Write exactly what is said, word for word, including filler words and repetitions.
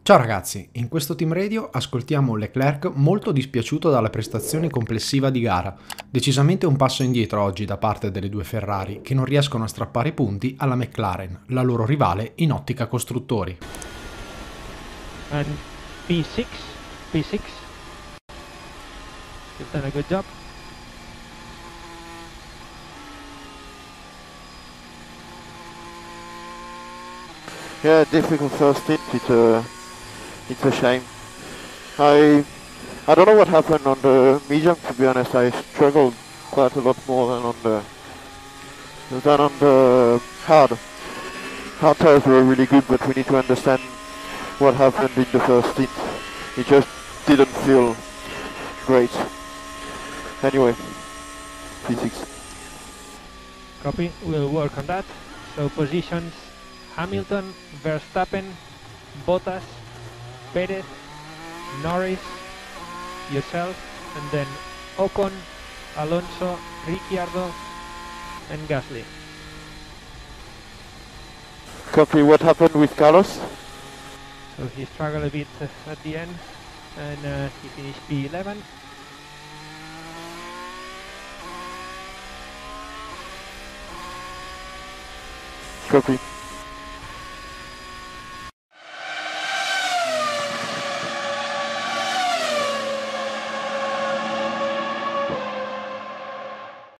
Ciao ragazzi, in questo team radio ascoltiamo Leclerc molto dispiaciuto dalla prestazione complessiva di gara, decisamente un passo indietro oggi da parte delle due Ferrari che non riescono a strappare punti alla McLaren, la loro rivale in ottica costruttori. And P six, P six, you've done a good job. Yeah, difficult first stint. It's a, it's a shame. I, I don't know what happened on the medium. To be honest, I struggled quite a lot more than on the, than on the hard. Hard tires were really good, but we need to understand what happened in the first stint. It just didn't feel great. Anyway, P six. Copy, we'll work on that. So positions: Hamilton, Verstappen, Bottas, Perez, Norris, yourself, and then Ocon, Alonso, Ricciardo, and Gasly. Copy. What happened with Carlos? So he struggled a bit uh, at the end, and uh, he finished P eleven. Copy.